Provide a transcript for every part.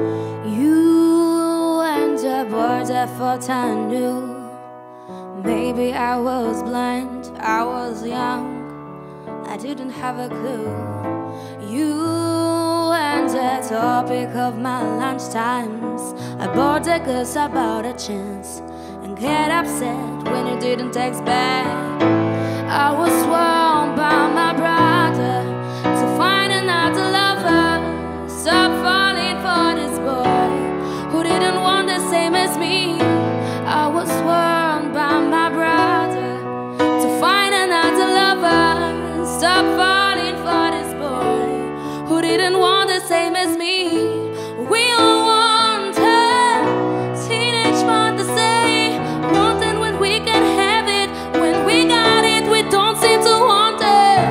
You and the birds, I thought I knew. Maybe I was blind, I was young, I didn't have a clue. You and the topic of my lunchtimes, I bored the girls about a chance and get upset when you didn't text back. I was sworn by my brother to find another lover. Stop falling for this boy who didn't want the same as me. I was sworn by my brother to find another lover. Stop falling for this boy who didn't want the same as me. We all want a teenage fantasy, wanting when we can have it. When we got it, we don't seem to want it.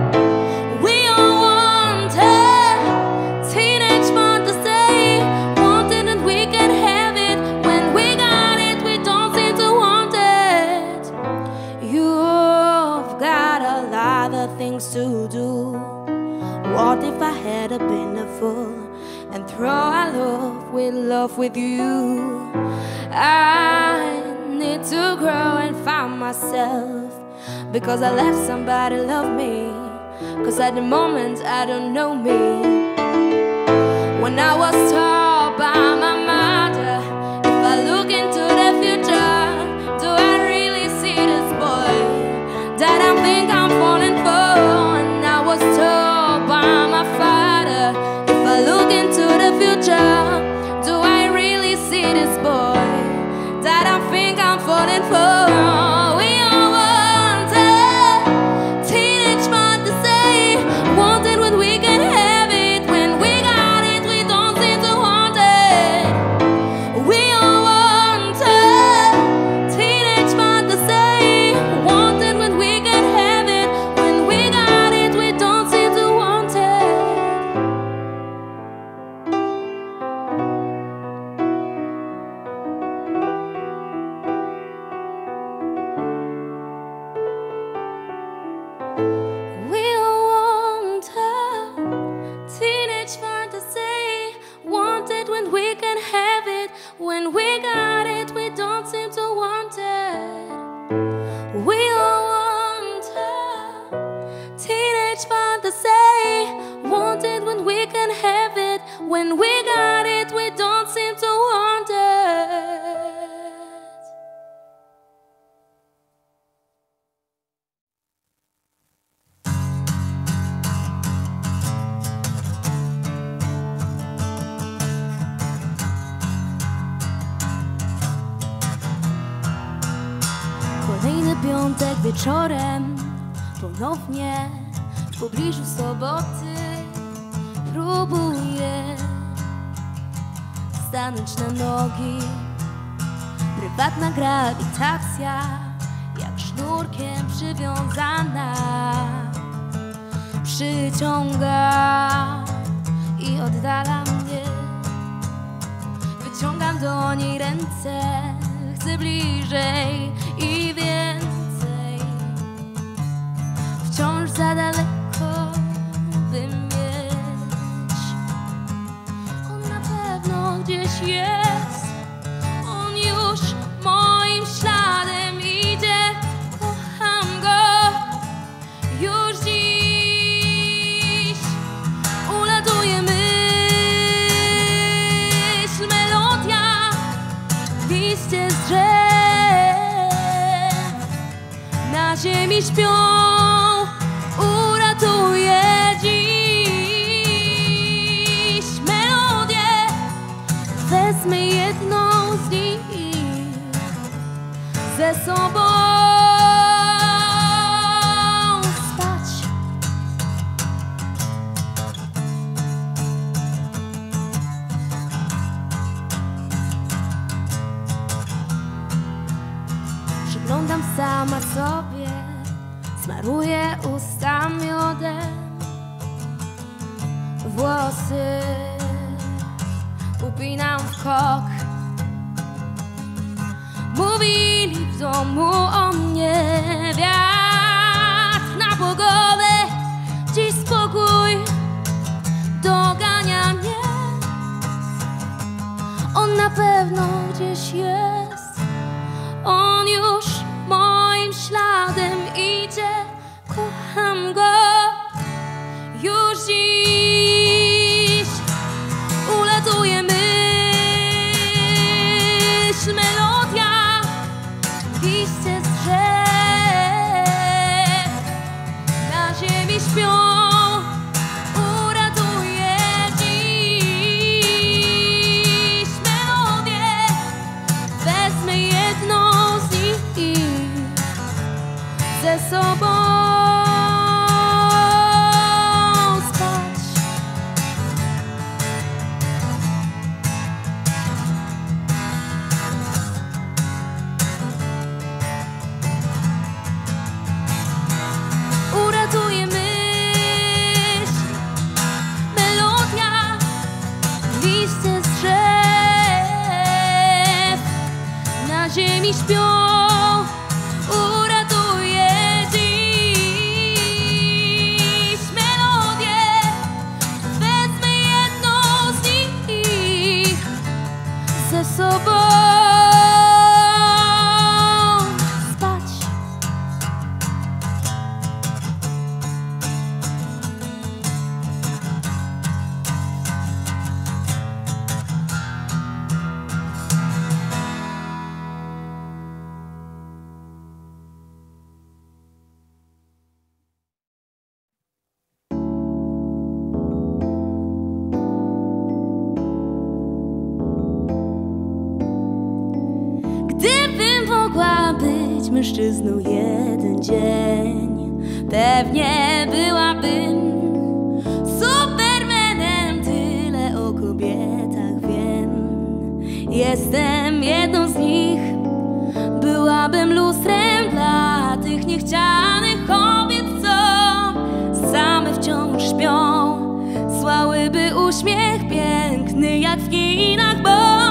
We all want a teenage fantasy, wanting when we can have it. When we got it, we don't seem to want it. You've got a lot of things to do. What if I had been a fool and throw our love with you? I need to grow and find myself, because I let somebody love me, cause at the moment I don't know me. When I was told by my mother, if I look into the future, do I really see this boy that I think I'm falling for? And I was told by my father, if I look into the future, do I really see this boy that I think I'm falling for? We all want a teenage fantasy, wanting when we can have it. When we got it, we don't seem to want it. We all want a teenage fantasy, wanting when we can have it. When we got it, we don't seem to want it. We all want a teenage fantasy, wanted when we can have it. When we got it, we don't seem to want it. We all want a teenage fantasy, wanted when we can have it. When we got it, we don't seem to want it. Kolejny piątek wieczorem, ponownie w pobliżu soboty próbuję stanąć na nogi. Prywatna grawitacja, jak sznurkiem przywiązana, przyciąga i oddala mnie. Wyciągam do niej ręce, chcę bliżej i więcej. Wciąż za daleko, by mieć. On na pewno gdzieś jest, on już moim śladem idzie. Kocham go już dziś. Ulatuje myśl, melodia, liście z drzew na ziemi śpią. Uratuje dziś melodię, wezmę jedną z nich ze sobą spać. Przyglądam sama sobie, smaruję usta miodem, włosy upinam w kok. Mówili w domu o mnie, wiatr na pogodę, dziś spokój dogania mnie. na pewno gdzieś jest. On już moim śladem idzie. Kocham go już dziś. Ulatuje myśl, melodia, liście z drzew na ziemi śpią. Uratuje dziś melodię. Wezmę jedną z nich ze sobą. Ziemi śpią, uratuje dziś melodię. Wezmę jedną z nich ze sobą spać. Gdybym mogła być mężczyzną jeden dzień, pewnie byłabym Supermanem. Tyle o kobietach wiem. Jestem jedną z nich. Byłabym lustrem dla tych niechcianych kobiet, co same wciąż śpią. Słałyby uśmiech piękny jak w kinach, bo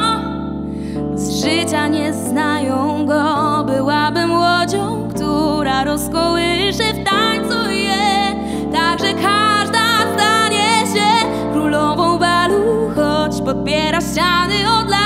z życia nie znają go. Byłabym łodzią, która rozkołysze w tańcu je. Także każda stanie się królową balu, choć podpiera ściany od lat.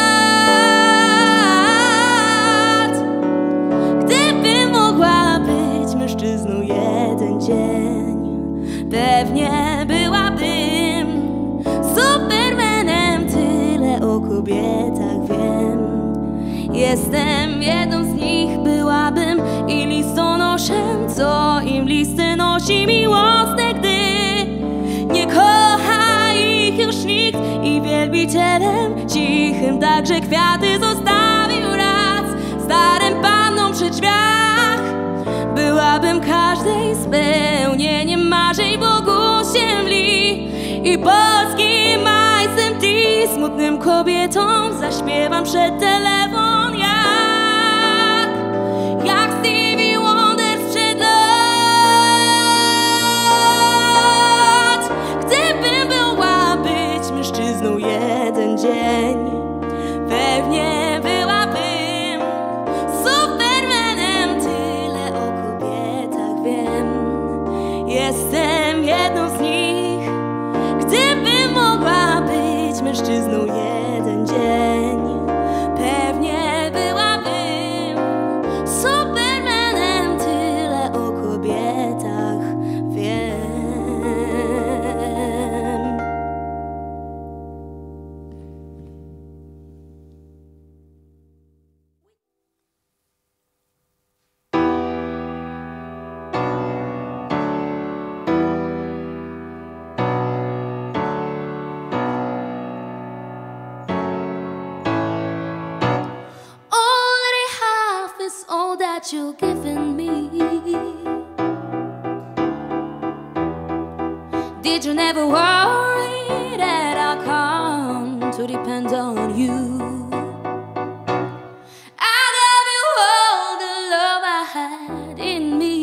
Gdybym mogła być mężczyzną jeden dzień, pewnie byłabym Supermanem. Tyle o kobietach wiem. Jestem jedną z nich. Byłabym i listonoszem, co im listy nosi miłosne, gdy nie kocha ich już nikt. I wielbicielem cichym także kwiaty zostawił raz starym pannom przy drzwiach. Byłabym każdej spełnieniem marzeń Bogusiem Lee i polskim Majsem T. Smutnym kobietom zaśpiewam przed telefon jak Stevie Wonder sprzed lat. Gdybym była być mężczyzną jeden dzień, pewnie byłabym Supermanem. Tyle o kobietach wiem. Jestem jedną z nich. Gdybym mogła być mężczyzną jeden dzień, pewnie byłabym Supermanem. Tyle o kobietach wiem. All that you've given me. Did you never worry that I'll come to depend on you? I gave you all the love I had in me.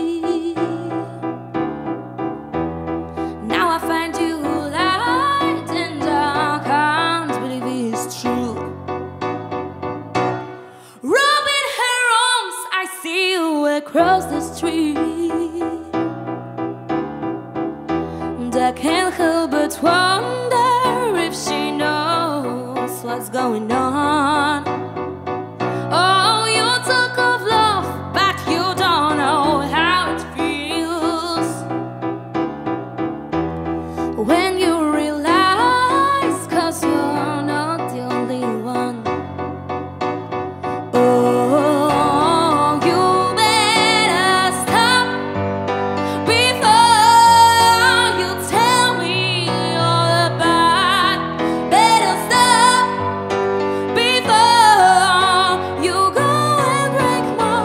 Now I find you light and dark. I can't believe it's true. Across the street, and I can't help but wonder if she knows what what's going on. Oh, you talk of love, but you don't know how it feels when you realize, 'cause you're not the only one. Oh, you better stop before you tell me all about. Better stop before you go and break my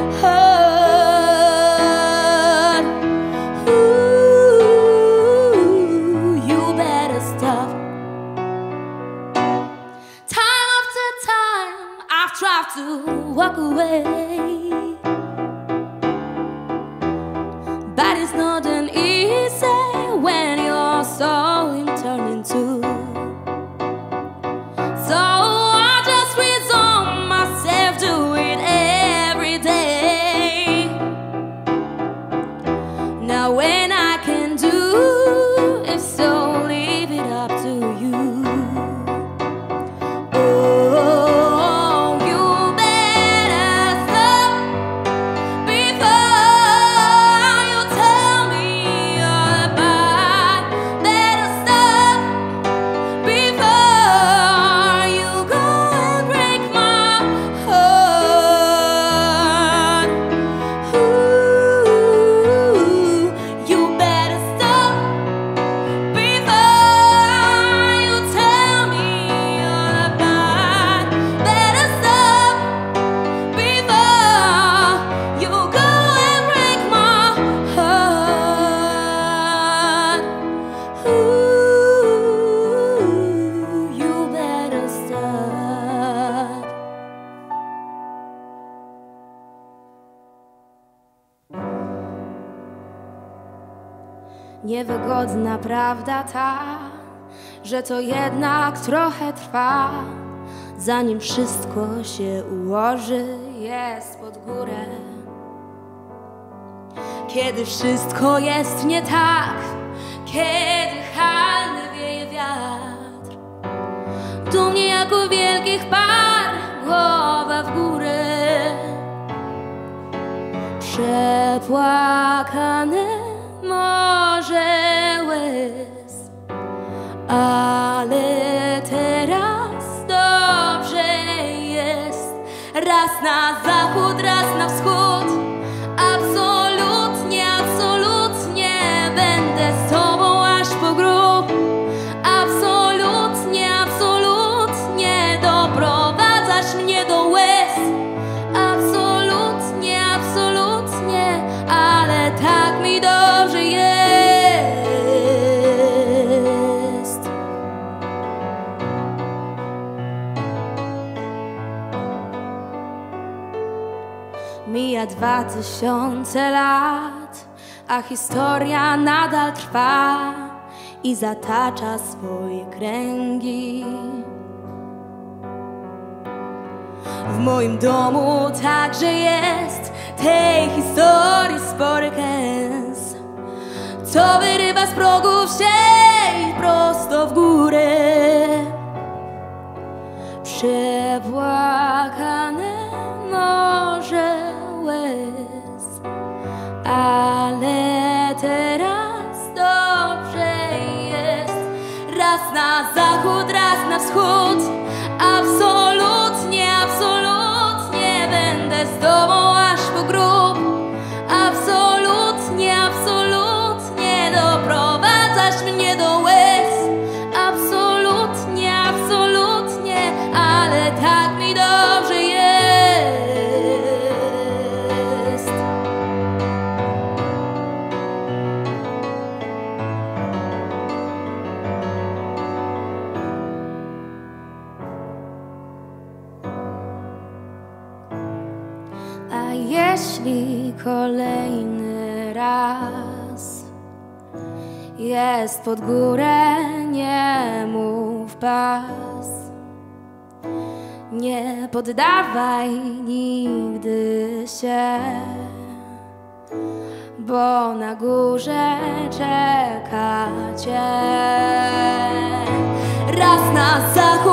heart. Ooh, you better stop. Time after time, I've tried to walk away, but it's not an easy when you're so turned into. So I just resume myself, do it every day. Now when I can do is so leave it up to you. Oh, you better stop before you tell me all about. Better stop before you go and break my heart. Ooh, you better stop before you tell me all about. Better stop before you go and break my heart. Ooh, you better stop. Niewygodna prawda ta, że to jednak trochę trwa, zanim wszystko się ułoży, jest pod górę. Kiedy wszystko jest nie tak, kiedy halny wieje wiatr, tu mnie jako wielkich par głowa w górę. Przepłakane morze łez, ale teraz dobrze jest. Raz na zachód, raz na wschód, absolutnie, absolutnie będę z tobą aż po grób. Absolutnie, absolutnie doprowadzasz mnie do łez. Absolutnie, absolutnie, ale tak mi dobrze jest. Mija 2000 lat, a historia nadal trwa i zatacza swoje kręgi. W moim domu także jest tej historii spory kęs, co wyrywa z progów się prosto w górę. Przepłakane morze łez, ale teraz dobrze jest. Raz na zachód, raz na wschód, absolutnie, absolutnie będę z tobą aż po grób. Absolutnie, absolutnie doprowadzasz mnie do łez. Absolutnie, absolutnie, ale tak mi dobrze jest. A jeśli kolejny raz jest pod górę, nie mów pas. Nie poddawaj nigdy się, bo na górze czeka cię. Raz na zachód,